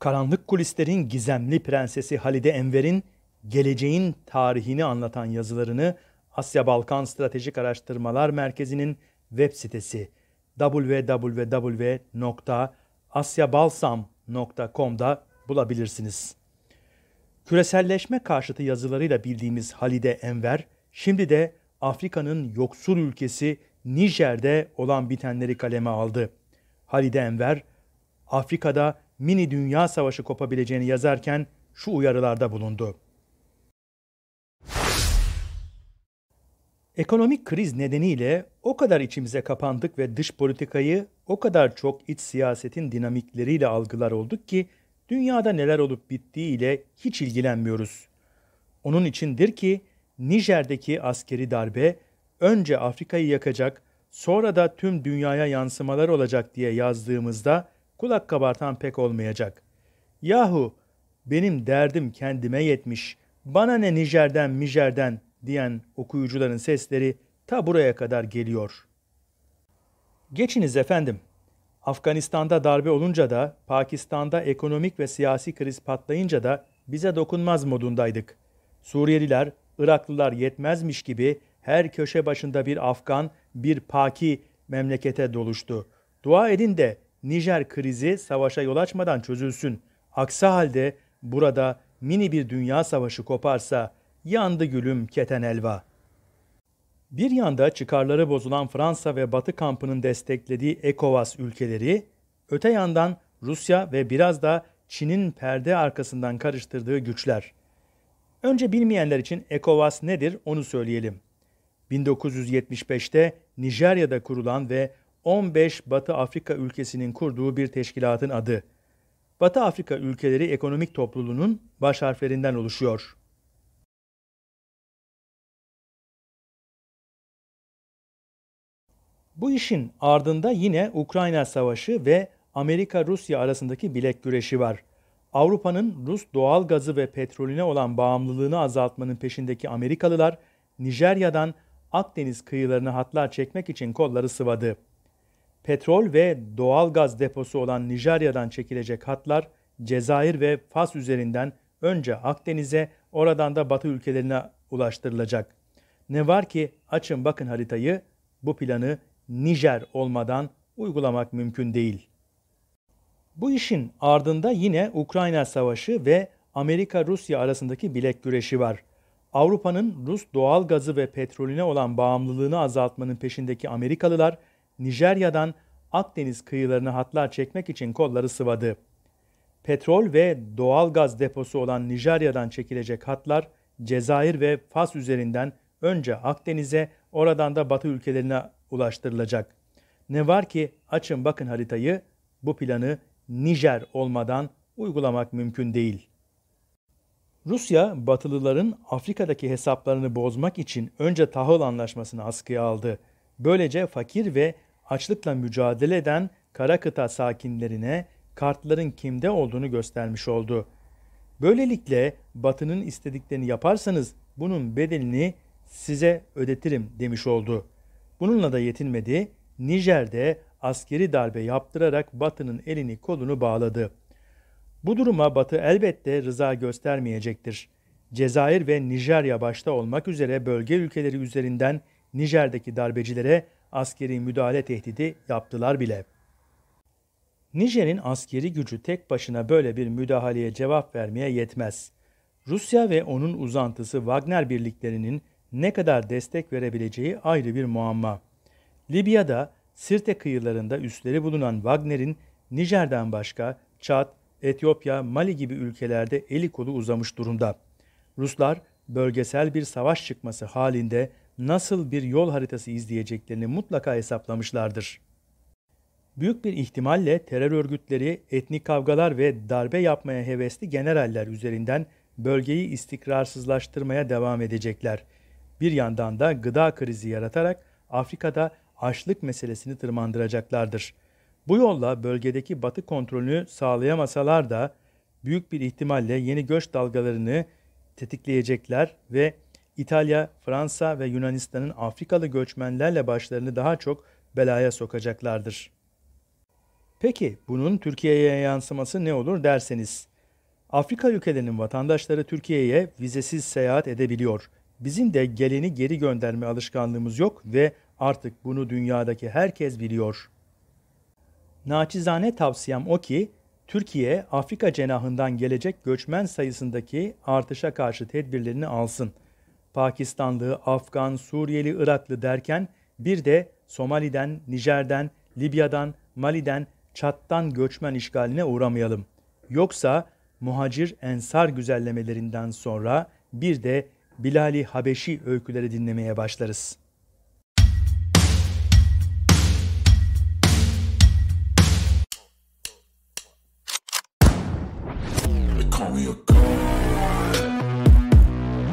Karanlık kulislerin gizemli prensesi Halide Enver'in geleceğin tarihini anlatan yazılarını Asya Balkan Stratejik Araştırmalar Merkezi'nin web sitesi www.asyabalsam.com'da bulabilirsiniz. Küreselleşme karşıtı yazılarıyla bildiğimiz Halide Enver, şimdi de Afrika'nın yoksul ülkesi Nijer'de olan bitenleri kaleme aldı. Halide Enver, Afrika'da mini dünya savaşı kopabileceğini yazarken şu uyarılarda bulundu. Ekonomik kriz nedeniyle o kadar içimize kapandık ve dış politikayı o kadar çok iç siyasetin dinamikleriyle algılar olduk ki dünyada neler olup bittiğiyle hiç ilgilenmiyoruz. Onun içindir ki Nijer'deki askeri darbe önce Afrika'yı yakacak, sonra da tüm dünyaya yansımalar olacak diye yazdığımızda kulak kabartan pek olmayacak. Yahu benim derdim kendime yetmiş, bana ne Nijer'den Mijer'den diyen okuyucuların sesleri ta buraya kadar geliyor. Geçiniz efendim. Afganistan'da darbe olunca da, Pakistan'da ekonomik ve siyasi kriz patlayınca da bize dokunmaz modundaydık. Suriyeliler, Iraklılar yetmezmiş gibi her köşe başında bir Afgan, bir Paki memlekete doluştu. Dua edin de Nijer krizi savaşa yol açmadan çözülsün. Aksi halde burada mini bir dünya savaşı koparsa yandı gülüm keten elva. Bir yanda çıkarları bozulan Fransa ve Batı kampının desteklediği ECOWAS ülkeleri, öte yandan Rusya ve biraz da Çin'in perde arkasından karıştırdığı güçler. Önce bilmeyenler için ECOWAS nedir onu söyleyelim. 1975'te Nijerya'da kurulan ve 15 Batı Afrika ülkesinin kurduğu bir teşkilatın adı. Batı Afrika ülkeleri ekonomik topluluğunun baş harflerinden oluşuyor. Bu işin ardında yine Ukrayna Savaşı ve Amerika-Rusya arasındaki bilek güreşi var. Avrupa'nın Rus doğal gazı ve petrolüne olan bağımlılığını azaltmanın peşindeki Amerikalılar, Nijerya'dan Akdeniz kıyılarına hatlar çekmek için kolları sıvadı. Petrol ve doğal gaz deposu olan Nijerya'dan çekilecek hatlar, Cezayir ve Fas üzerinden önce Akdeniz'e, oradan da Batı ülkelerine ulaştırılacak. Ne var ki açın bakın haritayı, bu planı Nijer olmadan uygulamak mümkün değil. Bu işin ardında yine Ukrayna Savaşı ve Amerika-Rusya arasındaki bilek güreşi var. Avrupa'nın Rus doğal gazı ve petrolüne olan bağımlılığını azaltmanın peşindeki Amerikalılar, Nijerya'dan Akdeniz kıyılarına hatlar çekmek için kolları sıvadı. Petrol ve doğal gaz deposu olan Nijerya'dan çekilecek hatlar, Cezayir ve Fas üzerinden önce Akdeniz'e, oradan da Batı ülkelerine ulaştırılacak. Ne var ki açın bakın haritayı, bu planı Nijer olmadan uygulamak mümkün değil. Rusya, Batılıların Afrika'daki hesaplarını bozmak için önce tahıl anlaşmasını askıya aldı. Böylece fakir ve açlıkla mücadele eden kara kıta sakinlerine kartların kimde olduğunu göstermiş oldu. Böylelikle Batı'nın istediklerini yaparsanız bunun bedelini size ödetirim demiş oldu. Bununla da yetinmedi, Nijer'de askeri darbe yaptırarak Batı'nın elini kolunu bağladı. Bu duruma Batı elbette rıza göstermeyecektir. Cezayir ve Nijerya başta olmak üzere bölge ülkeleri üzerinden Nijer'deki darbecilere askeri müdahale tehdidi yaptılar bile. Nijer'in askeri gücü tek başına böyle bir müdahaleye cevap vermeye yetmez. Rusya ve onun uzantısı Wagner birliklerinin ne kadar destek verebileceği ayrı bir muamma. Libya'da Sirte kıyılarında üsleri bulunan Wagner'in Nijer'den başka Çad, Etiyopya, Mali gibi ülkelerde eli kolu uzamış durumda. Ruslar bölgesel bir savaş çıkması halinde nasıl bir yol haritası izleyeceklerini mutlaka hesaplamışlardır. Büyük bir ihtimalle terör örgütleri, etnik kavgalar ve darbe yapmaya hevesli generaller üzerinden bölgeyi istikrarsızlaştırmaya devam edecekler. Bir yandan da gıda krizi yaratarak Afrika'da açlık meselesini tırmandıracaklardır. Bu yolla bölgedeki Batı kontrolünü sağlayamasalar da büyük bir ihtimalle yeni göç dalgalarını tetikleyecekler ve İtalya, Fransa ve Yunanistan'ın Afrikalı göçmenlerle başlarını daha çok belaya sokacaklardır. Peki bunun Türkiye'ye yansıması ne olur derseniz, Afrika ülkelerinin vatandaşları Türkiye'ye vizesiz seyahat edebiliyor. Bizim de geleni geri gönderme alışkanlığımız yok ve artık bunu dünyadaki herkes biliyor. Naçizane tavsiyem o ki, Türkiye, Afrika cenahından gelecek göçmen sayısındaki artışa karşı tedbirlerini alsın. Pakistanlı, Afgan, Suriyeli, Iraklı derken bir de Somali'den, Nijer'den, Libya'dan, Mali'den, Çad'dan göçmen işgaline uğramayalım. Yoksa muhacir ensar güzellemelerinden sonra bir de Bilal-i Habeşi öyküleri dinlemeye başlarız.